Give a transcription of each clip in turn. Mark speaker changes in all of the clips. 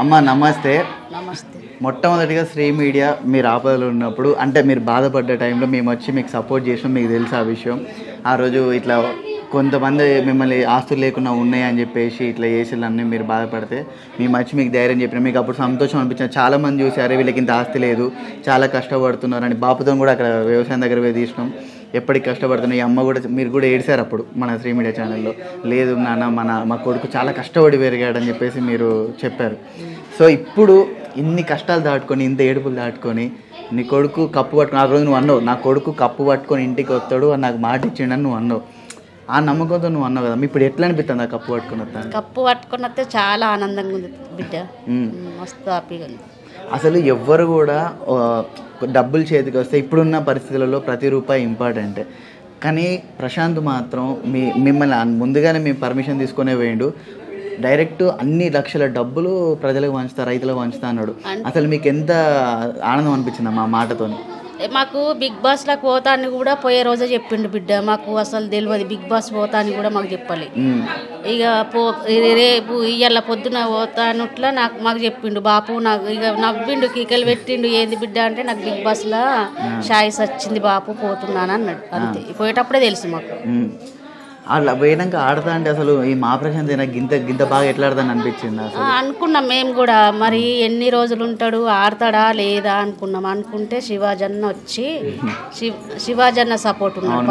Speaker 1: అమ్మ నమస్తే.
Speaker 2: నమస్తే.
Speaker 1: మొట్టమొదటిగా శ్రీ మీడియా మీరు ఆపదలో ఉన్నప్పుడు అంటే మీరు బాధపడ్డ టైంలో మేము వచ్చి మీకు సపోర్ట్ చేసినాం, మీకు తెలుసు ఆ విషయం. ఆ రోజు ఇట్లా కొంతమంది మిమ్మల్ని ఆస్తులు లేకుండా ఉన్నాయని చెప్పేసి ఇట్లా చేసేళ్ళన్నీ మీరు బాధపడితే మేము వచ్చి మీకు ధైర్యం చెప్పినాం. మీకు అప్పుడు సంతోషం అనిపించింది. చాలామంది చూసారు వీళ్ళకి ఇంత ఆస్తి లేదు, చాలా కష్టపడుతున్నారు అని. బాపుతో కూడా అక్కడ వ్యవసాయం దగ్గర పోయి తీసినాం. ఎప్పటికి కష్టపడుతున్నాయి. ఈ అమ్మ కూడా మీరు కూడా ఏడిశారు అప్పుడు మన శ్రీ మీడియా ఛానల్లో. లేదు నాన్న మా కొడుకు చాలా కష్టపడి పెరిగాడని చెప్పేసి మీరు చెప్పారు. సో ఇప్పుడు ఇన్ని కష్టాలు దాటుకొని ఇంత ఏడుపులు దాటుకొని నీ కొడుకు కప్పు పట్టుకొని, ఆ రోజు నువ్వు అన్నావు నా కొడుకు కప్పు పట్టుకొని ఇంటికి వస్తాడు అని నాకు మాట ఇచ్చిండని నువ్వు అన్నావు. ఆ నమ్మకంతో నువ్వు అన్నావు కదా, ఇప్పుడు ఎట్లా అనిపిస్తుంది ఆ కప్పు పట్టుకుని వస్తాను?
Speaker 2: కప్పు పట్టుకుని వస్తే చాలా ఆనందంగా ఉంది బిడ్డ, మస్తు హ్యాపీగా ఉంది.
Speaker 1: అసలు ఎవ్వరు కూడా డబ్బులు చేతికి వస్తే ఇప్పుడున్న పరిస్థితులలో ప్రతి రూపాయి ఇంపార్టెంట్. కానీ ప్రశాంత్ మాత్రం మిమ్మల్ని ముందుగానే మేము పర్మిషన్ తీసుకునే వేయండు. డైరెక్ట్ అన్ని లక్షల డబ్బులు ప్రజలకు పంచుతా, రైతులకు పంచుతా అన్నాడు. అసలు మీకు ఎంత ఆనందం అనిపించింది మా మాటతో?
Speaker 2: మాకు బిగ్ బాస్లకు పోతా అని కూడా పోయే రోజే చెప్పిండు బిడ్డ. మాకు అసలు తెలియదు బిగ్ బాస్ పోతా అని కూడా మాకు చెప్పాలి. ఇక రేపు ఇవాళ పొద్దున పోతా అన్నట్లా మాకు చెప్పిండు బాపు. నాకు ఇక నవ్విండు, కీకలు పెట్టిండు. ఏంది బిడ్డ అంటే నాకు బిగ్ బాస్లో షాయిస్ వచ్చింది బాపు, పోతున్నాను అన్నాడు. అంతే, పోయేటప్పుడే తెలుసు మాకు.
Speaker 1: అట్లా పోయినాక ఆడతా అంటే అసలు ఈ మా ప్రశాంత్ గింత బాగా ఎట్లా ఆడతాను అనిపించింది అసలు.
Speaker 2: అనుకున్నాం మేము కూడా, మరి ఎన్ని రోజులు ఉంటాడు, ఆడతాడా లేదా అనుకున్నాం. అనుకుంటే శివాజన్న వచ్చి శివాజన్న సపోర్ట్ ఉన్నాడు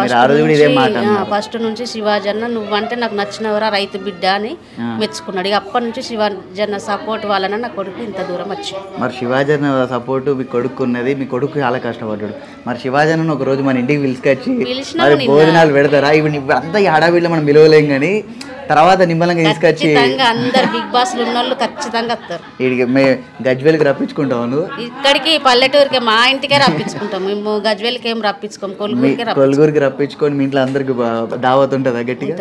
Speaker 2: ఫస్ట్ నుంచి. శివాజన్న నువ్వంటే నాకు నచ్చినవరా రైతు బిడ్డ అని మెచ్చుకున్నాడు. ఇక అప్పటి నుంచి శివాజన్న సపోర్ట్ వలన నా కొడుకు ఇంత దూరం వచ్చింది.
Speaker 1: మరి శివాజన్న సపోర్టు మీ కొడుకు ఉన్నది, మీ కొడుకు చాలా కష్టపడ్డాడు. మరి శివాజన్న ఒక రోజు మన ఇంటికి పిలుచుకొచ్చి భోజనాలు పెడతారా? ఇవి అంతా ఆడవిళ్ళు మనం విలువలేం కానీ తర్వాత నిమ్మలంగా తీసుకొచ్చి
Speaker 2: అందరు బిగ్ బాస్ ఉన్న వాళ్ళు ఖచ్చితంగా వస్తారు.
Speaker 1: గజ్వేల్కి రప్పించుకుంటాము,
Speaker 2: ఇక్కడికి పల్లెటూరుకి మా ఇంటికే రప్పించుకుంటాం. మేము గజ్వేల్కి ఏం రప్పించుకోం,
Speaker 1: కొలుగురికి రప్పించుకొని మీ ఇంట్లో అందరికి దావత్ ఉంటుందా గట్టిగా?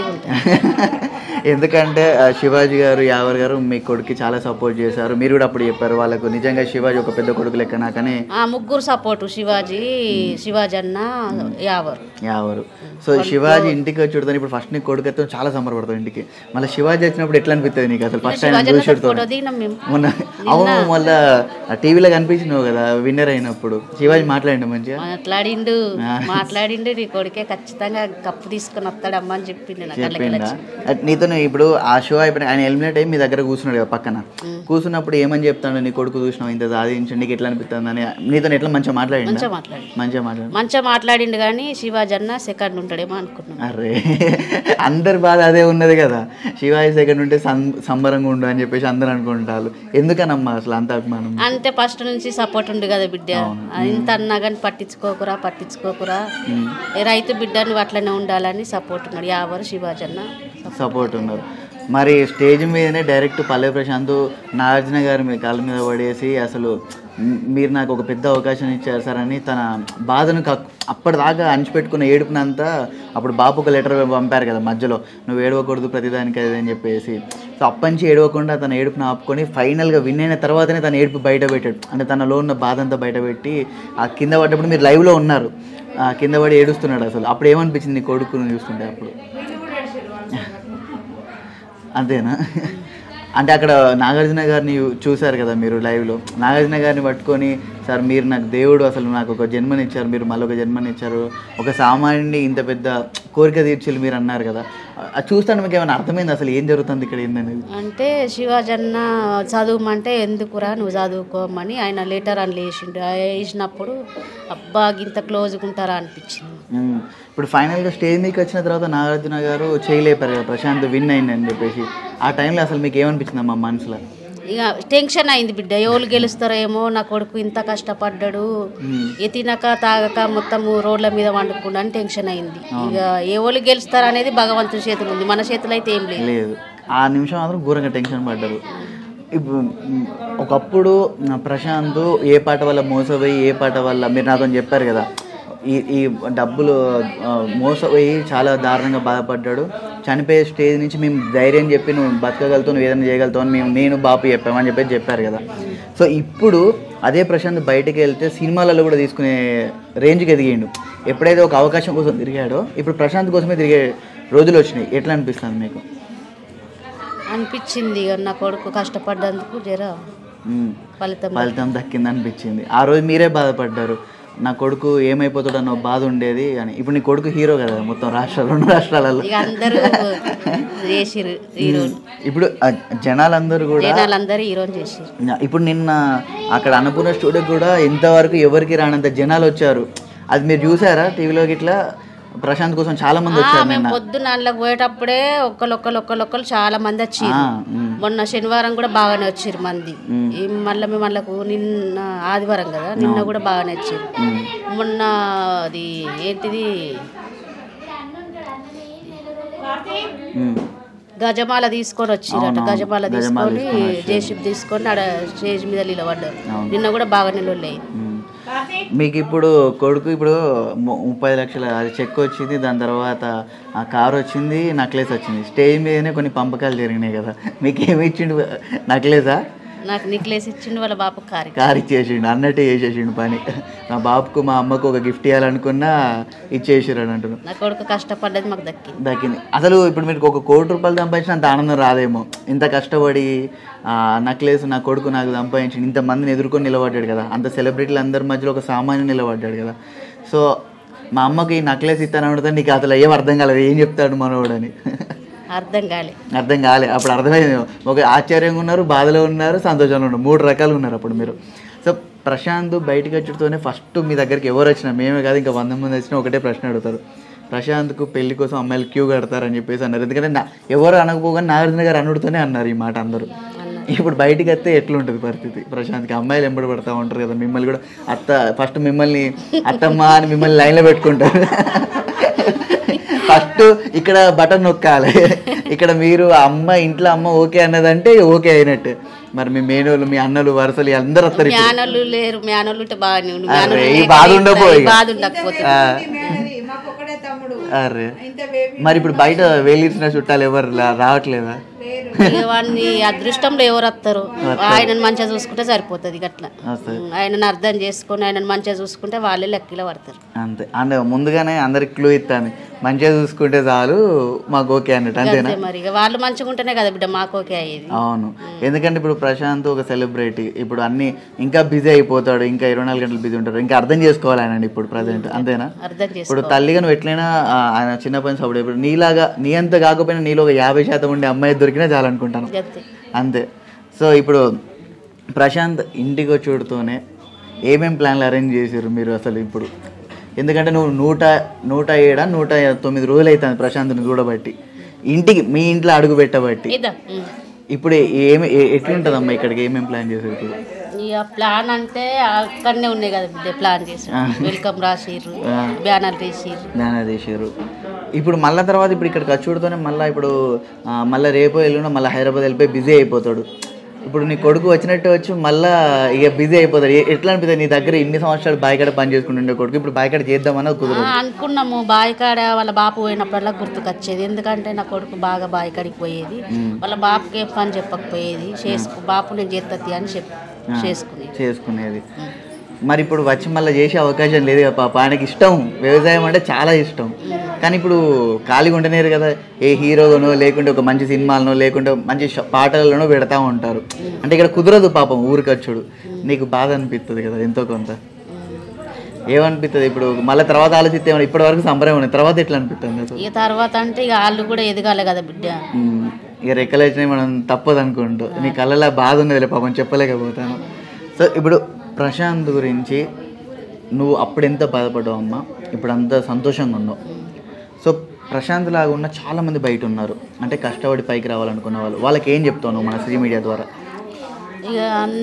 Speaker 1: ఎందుకంటే శివాజీ గారు, యావర్ గారు మీ కొడుకు చాలా సపోర్ట్ చేశారు. మీరు కూడా అప్పుడు చెప్పారు వాళ్ళకు నిజంగా శివాజీ ఒక పెద్ద కొడుకు లెక్క నాకనే.
Speaker 2: ముగ్గురు సపోర్టు, శివాజీ, శివాజన్న,
Speaker 1: యావరు. సో శివాజీ ఇంటికి వచ్చి చూడతాను. ఇప్పుడు ఫస్ట్ నీ కొడుకుతో చాలా సంబరపడతావు ఇంటికి. మళ్ళీ శివాజీ వచ్చినప్పుడు ఎట్లా అనిపిస్తుంది నీకు అసలు? ఫస్ట్ టైం మొన్న అవును, మళ్ళీ టీవీలో కనిపించినావు కదా విన్నర్ అయినప్పుడు. శివాజీ మాట్లాడిండు, మంచిగా
Speaker 2: మాట్లాడిండు. నీ కొడుకే ఖచ్చితంగా కప్పు తీసుకుని వస్తాడమ్మా అని చెప్పిండు.
Speaker 1: నీతో ఇప్పుడు ఆ షో అయిపోయి ఆయన ఎలిమినేట్ అయ్యి మీ దగ్గర కూర్చున్నాడు కదా పక్కన. కూర్చున్నప్పుడు ఏమని చెప్తాడు? నీ కొడుకు చూసినావు ఇంత సాధించండి, నీకు ఎట్లా అనిపిస్తుంది అని నీతో ఎట్లా మంచిగా
Speaker 2: మంచిగా మాట్లాడిండు. కానీ శివాజన్న సెకండ్ ఉంటాడేమో అనుకున్నాను.
Speaker 1: అరే అందరి బాధ అదే ఉన్నది కదా, శివాజీ సెకండ్ ఉంటే సంబరంగా ఉండు అని చెప్పేసి అందరు అనుకుంటారు. ఎందుకనమ్మా అసలు అంత అభిమానం?
Speaker 2: అంతే, ఫస్ట్ నుంచి సపోర్ట్ ఉంది కదా బిడ్డ. ఇంత అన్నా కానీ పట్టించుకోకురా రైతు బిడ్డ నువ్వు అట్లనే ఉండాలని సపోర్ట్ ఉన్నాడు. యావరు శివాజన్న
Speaker 1: సపోర్ట్ ఉన్నారు. మరి స్టేజ్ మీదనే డైరెక్ట్ పల్లె ప్రశాంత్ నాగార్జున గారు మీ కాళ్ళ మీద పడేసి అసలు మీరు నాకు ఒక పెద్ద అవకాశం ఇచ్చారు సార్ అని తన బాధను అప్పటిదాకా అణిచిపెట్టుకున్న ఏడుపునంతా అప్పుడు బాపు ఒక లెటర్ పంపారు కదా మధ్యలో, నువ్వు ఏడవకూడదు ప్రతిదానికి అది అని చెప్పేసి. సో అప్పటి నుంచి ఏడవకుండా తన ఏడుపును ఆపుకొని ఫైనల్గా విన్ అయిన తర్వాతనే తన ఏడుపు బయట పెట్టాడు. అంటే తనలో ఉన్న బాధ అంతా బయట పెట్టి ఆ కింద పడ్డప్పుడు మీరు లైవ్లో ఉన్నారు, కింద పడి ఏడుస్తున్నాడు. అసలు అప్పుడు ఏమనిపించింది నీ కొడుకును చూస్తుంటే? అప్పుడు అంతేనా? అంటే అక్కడ నాగార్జున గారిని చూశారు కదా మీరు లైవ్లో. నాగార్జున గారిని పట్టుకొని సార్ మీరు నాకు దేవుడు, అసలు నాకు ఒక జన్మనిచ్చారు, మీరు మళ్ళీ ఒక జన్మనిచ్చారు, ఒక సామాన్యుని ఇంత పెద్ద కోరిక తీర్చిలు మీరు అన్నారు కదా. అది చూస్తాను మీకు ఏమైనా అర్థమైంది అసలు ఏం జరుగుతుంది ఇక్కడ ఏందనేది?
Speaker 2: అంటే శివాజన్న చదువుమంటే ఎందుకురా నువ్వు చదువుకోమని ఆయన లెటర్ అని వేసినప్పుడు అబ్బా ఇంత క్లోజ్గా ఉంటారా అనిపించింది.
Speaker 1: ఇప్పుడు ఫైనల్గా స్టేజ్ మీకు వచ్చిన తర్వాత నాగార్జున గారు చేయలేపారు కదా ప్రశాంత్ విన్ అయింది అని చెప్పేసి. ఆ టైంలో అసలు మీకు ఏమనిపించింది అమ్మా మనసులో?
Speaker 2: ఇక టెన్షన్ అయింది బిడ్డ, ఎవరు గెలుస్తారో ఏమో, నా కొడుకు ఇంత కష్టపడ్డాడు, తినక తాగక మొత్తం రోడ్ల మీద వండుకుండా అని టెన్షన్ అయింది. ఇక ఎవరు గెలుస్తారు అనేది భగవంతుని చేతులు ఉంది, మన చేతులు అయితే ఏం లేదు.
Speaker 1: ఆ నిమిషం మాత్రం ఘోరంగా టెన్షన్ పడ్డారు. ఇప్పుడు ఒకప్పుడు ప్రశాంత్ ఏ పాట వల్ల మోసపోయి ఏ పాట వల్ల మీరు నాతో చెప్పారు కదా ఈ డబ్బులు మోసపోయి చాలా దారుణంగా బాధపడ్డాడు. చనిపోయే స్టేజ్ నుంచి మేము ధైర్యం చెప్పి నువ్వు బతకగలుగుతావు, నువ్వు ఏదైనా చేయగలుగుతావు అని నేను బాపు చెప్పామని చెప్పారు కదా. సో ఇప్పుడు అదే ప్రశాంత్ బయటకు వెళ్తే సినిమాలలో కూడా తీసుకునే రేంజ్కి ఎదిగిండు. ఎప్పుడైతే ఒక అవకాశం కోసం తిరిగాడో ఇప్పుడు ప్రశాంత్ కోసమే తిరిగే రోజులు వచ్చినాయి. ఎట్లా అనిపిస్తుంది మీకు?
Speaker 2: అనిపించింది ఇక నా కొడుకు కష్టపడ్డందుకు జర
Speaker 1: ఫలితం దక్కింది అనిపించింది. ఆ రోజు మీరే బాధపడ్డారు, నా కొడుకు ఏమైపోతాడు అన్న బాధ ఉండేది అని. ఇప్పుడు నీ కొడుకు హీరో కదా మొత్తం రెండు రాష్ట్రాలలో.
Speaker 2: అందరూ చేసిరు హీరోని.
Speaker 1: ఇప్పుడు జనాలందరూ
Speaker 2: హీరోని చేసిరు.
Speaker 1: ఇప్పుడు నిన్న అక్కడ అన్నపూర్ణ స్టూడియో కూడా ఇంతవరకు ఎవరికి రానంత జనాలు వచ్చారు. అది మీరు చూసారా టీవీలోకి? ఇట్లా ప్రశాంత్ కోసం చాలా మంది వచ్చారు.
Speaker 2: మేము పొద్దున్న అందులోకి పోయేటప్పుడే ఒక్కరు చాలా మంది వచ్చారు. మొన్న శనివారం కూడా బాగానే వచ్చారు మంది. మళ్ళీ మేము వాళ్ళకు నిన్న ఆదివారం కదా, నిన్న కూడా బాగానే వచ్చారు. మొన్న అది ఏంటిది గజమాల తీసుకొని వచ్చిరట. గజమాల తీసుకొని జేసీబీ తీసుకొని ఆడ స్టేజ్ మీద నిలబడ్డారు. నిన్న కూడా బాగా నిలవలేదు.
Speaker 1: మీకు ఇప్పుడు కొడుకు ఇప్పుడు 30 లక్షల అది చెక్ వచ్చింది, దాని తర్వాత ఆ కారు వచ్చింది, నక్లెస్ వచ్చింది. స్టేజ్ మీదనే కొన్ని పంపకాలు జరిగినాయి కదా, మీకు ఏమి ఇచ్చిండు? నక్లెసా?
Speaker 2: నాకు నెక్లెస్ ఇచ్చిండు, వాళ్ళ బాబు కారు
Speaker 1: ఇచ్చేసిండు, అన్నట్టే చేసేసిండు పని. మా బాబుకు మా అమ్మకు ఒక గిఫ్ట్ ఇవ్వాలనుకున్నా ఇచ్చేసారు అని అంటున్నాను.
Speaker 2: నా కొడుకు కష్టపడ్డది మాకు
Speaker 1: దక్కింది. అసలు ఇప్పుడు మీకు 1 కోటి రూపాయలు సంపాదించిన అంత ఆనందం రాదేమో. ఇంత కష్టపడి నక్లెస్ నా కొడుకు నాకు సంపాదించి ఇంతమందిని ఎదుర్కొని నిలబడ్డాడు కదా, అంత సెలబ్రిటీలు అందరి మధ్యలో ఒక సామాన్యుడు నిలబడ్డాడు కదా. సో మా అమ్మకి నక్లెస్ ఇస్తాను అడిగితే నీకు అసలు ఏం అర్థం కాలేదు, ఏం చెప్తాడు మనోడని.
Speaker 2: అర్థం
Speaker 1: కాలే. అప్పుడు అర్థమైంది. ఒక ఆశ్చర్యంగా ఉన్నారు, బాధలో ఉన్నారు, సంతోషంగా ఉన్నారు, 3 రకాలు ఉన్నారు అప్పుడు మీరు. సో ప్రశాంత్ బయటకు వచ్చుతూనే ఫస్ట్ మీ దగ్గరికి ఎవరు వచ్చినా, మేమే కాదు ఇంకా 100 మంది వచ్చినా ఒకటే ప్రశ్న అడుగుతారు, ప్రశాంత్కు పెళ్లి కోసం అమ్మాయిలు క్యూ కడతారని చెప్పేసి అన్నారు. ఎందుకంటే ఎవరు అనకపోగానే నాగార్జున గారు అనుడుతూనే అన్నారు ఈ మాట అందరూ. ఇప్పుడు బయటికి వస్తే ఎట్లుంటుంది పరిస్థితి? ప్రశాంత్కి అమ్మాయిలు ఎంబడి పడతా ఉంటారు కదా, మిమ్మల్ని కూడా ఫస్ట్ మిమ్మల్ని అత్తమ్మ అని మిమ్మల్ని లైన్లో పెట్టుకుంటారు. ఫస్ట్ ఇక్కడ బటన్ నొక్కాలి, ఇక్కడ మీరు అమ్మ ఇంట్లో అమ్మ ఓకే అన్నదంటే ఓకే అయినట్టు. మరి మీ మేనోళ్ళు, మీ అన్నలు, వరుసలు అందరూ వస్తారు. అరే మరి ఇప్పుడు బయట వేలిసిన చుట్టాలు ఎవరు రావట్లేదా?
Speaker 2: వాడిని అదృష్టంలో ఎవరు వస్తారు? ఆయనను మంచిగా చూసుకుంటే సరిపోతుంది. అట్లా ఆయనను అర్థం చేసుకొని ఆయనను మంచిగా చూసుకుంటే వాళ్ళే లెక్కలో పడతారు.
Speaker 1: అంతే. అంటే ముందుగానే అందరికి క్లూ ఇస్తాను, మంచిగా చూసుకుంటే చాలు మాకు ఓకే అన్నట్టు. అంతేనా?
Speaker 2: మరి వాళ్ళు మంచిగా ఉంటేనే కదా బిడ్డ మాకు ఓకే అయ్యేది.
Speaker 1: అవును. ఎందుకంటే ఇప్పుడు ప్రశాంత్ ఒక సెలబ్రిటీ, ఇప్పుడు అన్ని ఇంకా బిజీ అయిపోతాడు, ఇంకా 24 గంటలు బిజీ ఉంటాడు, ఇంకా అర్థం చేసుకోవాలి ఆయన ఇప్పుడు ప్రజెంట్. అంతేనా? ఇప్పుడు తల్లిగా నువ్వు ఎట్లయినా ఆయన చిన్నప్పటి నుంచి అప్పుడు ఇప్పుడు నీలాగా నీ అంత కాకపోయినా నీలో ఒక 50% ఉండే అమ్మాయి దొరికినా చాలా అనుకుంటాను. అంతే. సో ఇప్పుడు ప్రశాంత్ ఇంటికి వచ్చుడుతోనే ఏమేమి ప్లాన్లు అరేంజ్ చేశారు మీరు అసలు ఇప్పుడు? ఎందుకంటే నువ్వు 109 రోజులు అవుతుంది ప్రశాంత్ని చూడబట్టి, ఇంటికి మీ ఇంట్లో అడుగు పెట్టబట్టి. ఇప్పుడు ఎట్లుంటుందమ్మా ఇక్కడికి? ఏమేమి ప్లాన్ చేశారు ఇప్పుడు?
Speaker 2: ఇక ప్లాన్ అంటే అక్కడనే ఉన్నాయి కదా బిడ్డ, ప్లాన్ చేసి వెల్కమ్ రాసిర్రు, బ్యానర్ తీసిర్రు.
Speaker 1: ఇప్పుడు మళ్ళీ తర్వాత ఇప్పుడు ఇక్కడికి వచ్చుడుతోనే మళ్ళీ ఇప్పుడు మళ్ళీ రేపు ఎల్లుండో మళ్ళీ హైదరాబాద్ వెళ్ళిపోయి బిజీ అయిపోతాడు. ఇప్పుడు నీ కొడుకు వచ్చినట్టు వచ్చి మళ్ళీ ఇక బిజీ అయిపోతాడు. ఎట్లా అనిపిస్తుంది? నీ దగ్గర ఇన్ని సంవత్సరాలు బాయికాడ పని చేసుకుంటుండే కొడుకు ఇప్పుడు బాయికాడ చేద్దామని కుదరదు
Speaker 2: అనుకున్నాము. బాయికాడ వాళ్ళ బాపు పోయినప్పుడల్లా గుర్తుకొచ్చేది. ఎందుకంటే నా కొడుకు బాగా బాయికాడికి పోయేది, వాళ్ళ బాపుకి ఏం పని చెప్పకపోయేది. బాపు నేను చేస్తుంది అని చేసుకునేది.
Speaker 1: మరి ఇప్పుడు వచ్చి మళ్ళీ చేసే అవకాశం లేదు కదా పాప. ఆయనకి ఇష్టం, వ్యవసాయం అంటే చాలా ఇష్టం. కానీ ఇప్పుడు ఖాళీగా ఉంటేనేరు కదా, ఏ హీరోగానో లేకుంటే ఒక మంచి సినిమాలనో లేకుంటే మంచి పాటలలోనో పెడతా ఉంటారు. అంటే ఇక్కడ కుదరదు పాపం ఊరికొచ్చుడు. నీకు బాధ అనిపిస్తుంది కదా ఎంతో కొంత? ఏమనిపిస్తుంది ఇప్పుడు మళ్ళీ తర్వాత ఆలోచిస్తే? ఇప్పటి వరకు సంబరం ఉంది, తర్వాత ఎట్లా అనిపిస్తుంది?
Speaker 2: ఇక తర్వాత అంటే ఇక వాళ్ళు కూడా ఎదగాలి కదా బిడ్డ.
Speaker 1: ఇక రెక్కలు వచ్చినాయి మనం తప్పదు అనుకుంటూ. నీ కళ్ళలో బాధ ఉన్నది పాపం, చెప్పలేకపోతాను. సో ఇప్పుడు ప్రశాంత్ గురించి నువ్వు అప్పుడు ఎంత బాధపడ్డావు అమ్మా, ఇప్పుడు అంత సంతోషంగా ఉన్నావు. సో ప్రశాంత్ లాగా ఉన్న చాలామంది బయట ఉన్నారు, అంటే కష్టపడి పైకి రావాలనుకున్న వాళ్ళు. వాళ్ళకి ఏం చెప్తావు నువ్వు మన శ్రీ మీడియా ద్వారా?
Speaker 2: ఇక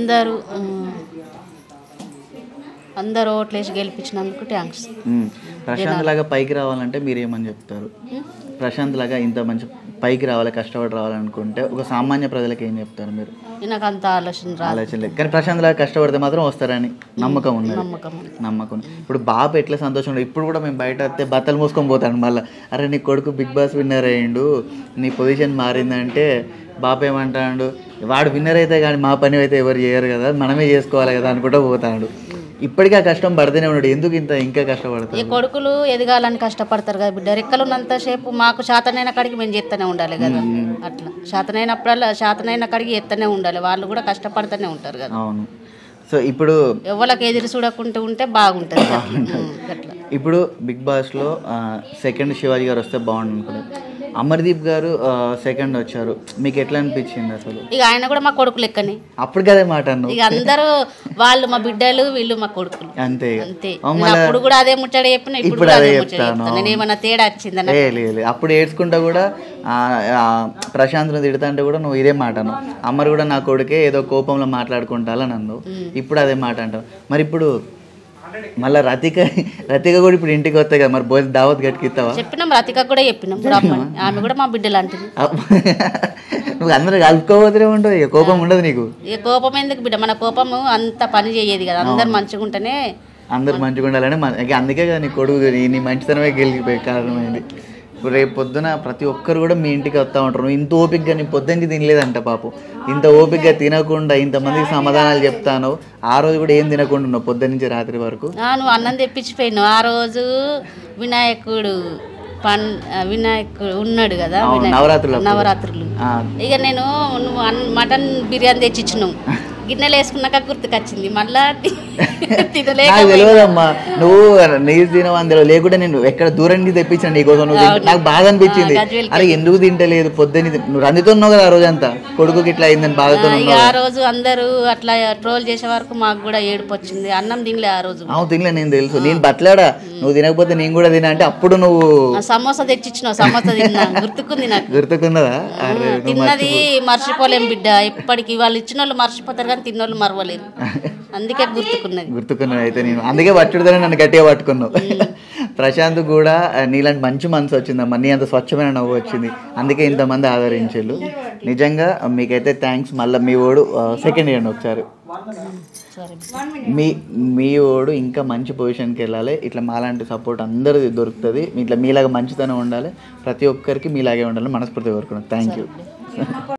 Speaker 2: అందరూ ఓట్లేసి గెలిపించినందుకు థ్యాంక్స్.
Speaker 1: ప్రశాంత్ లాగా పైకి రావాలంటే మీరేమని చెప్తారు? ప్రశాంత్ లాగా ఇంత మంచి పైకి రావాలి, కష్టపడి రావాలనుకుంటే ఒక సామాన్య ప్రజలకు ఏం చెప్తారు మీరు?
Speaker 2: నాకు అంత ఆలోచన లేదు,
Speaker 1: కానీ ప్రశాంత్ లాగా కష్టపడితే మాత్రం వస్తారని నమ్మకం ఉంది. ఇప్పుడు బాబు ఎట్లా సంతోషం? ఇప్పుడు కూడా మేము బయట వస్తే బట్టలు మూసుకొని పోతాను మళ్ళీ, అరే నీ కొడుకు బిగ్ బాస్ విన్నర్ అయ్యిండు, నీ పొజిషన్ మారిందంటే బాబు ఏమంటాడు, వాడు విన్నర్ అయితే కానీ మా పని అయితే ఎవరు చేయరు కదా, మనమే చేసుకోవాలి కదా అనుకుంటూ పోతాడు. ఇప్పటికీ ఆ కష్టం పడుతూనే ఉన్నాడు, ఎందుకు ఇంత ఇంకా కష్టపడతాడు?
Speaker 2: ఈ కొడుకులు ఎదగాలని కష్టపడతారు కదా బిడ్డ, రెక్కలున్నంతసేపు మాకు శాతనైన కాడికి మేము చేస్తూనే ఉండాలి కదా, అట్లా శాతనైనప్పుడల్లా శాతనైన కాడికి చేస్తూనే ఉండాలి, వాళ్ళు కూడా కష్టపడుతూనే ఉంటారు కదా.
Speaker 1: అవును. సో ఇప్పుడు
Speaker 2: ఎవరికి ఎదురు చూడకుంటూ ఉంటే బాగుంటుంది అట్లా.
Speaker 1: ఇప్పుడు బిగ్ బాస్లో సెకండ్ శివాజీ గారు వస్తే బాగుండు అనుకున్నారు, అమర్దీప్ గారు సెకండ్ వచ్చారు, మీకు ఎట్లా అనిపించింది అసలు?
Speaker 2: ఇక ఆయన కూడా మా కొడుకు లెక్కని
Speaker 1: అప్పుడు కదే మాట అన్నావు.
Speaker 2: ఇక అందరూ వాళ్ళు మా బిడ్డలు, వీళ్ళు మా కొడుకులు
Speaker 1: అంతే
Speaker 2: అంతే. అప్పుడు కూడా అదే ముచ్చట చెప్పిన, ఇప్పుడు అదే ముచ్చట చెప్తాను. నేను ఏమన్నా తేడా వచ్చిందన్న?
Speaker 1: లేదు, అప్పుడు ఏడ్చుకుంటా కూడా ప్రశాంత్ను తిడతా అంటే కూడా నువ్వు ఇదే మాట అన్నావు, అమ్మరు కూడా నా కొడుకే ఏదో కోపంలో మాట్లాడుకుంటాలని అన్నావు, ఇప్పుడు అదే మాట అంటావు. మరి ఇప్పుడు మళ్ళీ రతిక కూడా ఇప్పుడు ఇంటికి వస్తాయి కదా, మరి భోజనం దావత్ గట్టిస్తావా?
Speaker 2: చెప్పినాం, రతిక కూడా చెప్పినాం, రమ్మని. ఆమె కూడా మా బిడ్డ లాంటిది.
Speaker 1: నువ్వు అందరూ కలుపుకోవద్దే ఉంటుంది, కోపం ఉండదు నీకు?
Speaker 2: ఇక కోపం ఎందుకు బిడ్డ, మన కోపము అంత పని చేయదు కదా, అందరు మంచిగా ఉంటేనే.
Speaker 1: అందరు మంచిగా ఉండాలని అందుకే కదా నీ కొడుకు నీ మంచితనమే గెలిచిపోయే కారణమైంది. ఇప్పుడు రేపు పొద్దున ప్రతి ఒక్కరు కూడా మీ ఇంటికి వస్తూ ఉంటారు, ఇంత ఓపికగా నీ పొద్దున్నకి తినలేదంట పాపం, ఇంత ఓపికగా తినకుండా ఇంతమందికి సమాధానాలు చెప్తాను, ఆ రోజు కూడా ఏం తినకుండా ఉన్నావు పొద్దున్న నుంచి రాత్రి వరకు.
Speaker 2: నువ్వు అన్నం తెప్పించిపోయినావు ఆ రోజు, వినాయకుడు ఉన్నాడు కదా, నవరాత్రులు. ఇక నేను నువ్వు మటన్ బిర్యానీ తెచ్చిచ్చినావు, గిన్నెలు వేసుకున్నాక గుర్తుకొచ్చింది, మళ్ళా
Speaker 1: తెలియదమ్మా నువ్వు నీరు తినవని తెలియదు, లేకుంటే నేను ఎక్కడ దూరం నుంచి తెప్పించాను నీకోసం, నాకు బాధ అనిపించింది, అరే ఎందుకు తింటలేదు పొద్దున్న, నువ్వు రందితున్నావు కదా ఆ రోజు అంతా, కొడుకుకి ఇట్లా అయిందని బాధతో.
Speaker 2: ఆ రోజు అందరూ అట్లా ట్రోల్ చేసే వరకు మాకు కూడా ఏడుపు వచ్చింది, అన్నం తినలే ఆ రోజు.
Speaker 1: తినలే, నేను తెలుసు, నేను బట్లాడా, నువ్వు తినకపోతే నేను కూడా తినా అంటే అప్పుడు నువ్వు
Speaker 2: సమోసా తెచ్చిచ్చినావు, సమోసా తిన్నా గుర్తుకుంది నాకు.
Speaker 1: గుర్తుకున్నదా?
Speaker 2: తిన్నది మర్చిపోలేం బిడ్డ, ఎప్పటికి వాళ్ళు ఇచ్చిన వాళ్ళు మర్చిపోతారు కానీ తిన్నోళ్ళు మరవలేరు, అందుకే గుర్తుకున్నది.
Speaker 1: అయితే నేను అందుకే పట్టుడుదని నన్ను గట్టిగా పట్టుకున్నావు. ప్రశాంత్ కూడా నీలాంటి మంచి మనసు వచ్చిందమ్మా, నీ అంత స్వచ్ఛమైన నవ్వు వచ్చింది, అందుకే ఇంతమంది ఆదరించారు. నిజంగా మీకైతే థ్యాంక్స్. మళ్ళీ మీ ఓడు సెకండ్ ఇయర్ ఒకసారి మీ ఓడు ఇంకా మంచి పొజిషన్కి వెళ్ళాలి, ఇట్లా మాలాంటి సపోర్ట్ అందరిది దొరుకుతుంది, ఇట్లా మీలాగా మంచితనం ఉండాలి, ప్రతి ఒక్కరికి మీలాగే ఉండాలి మనస్ఫూర్తిగా కోరుకున్నాను. Thank you.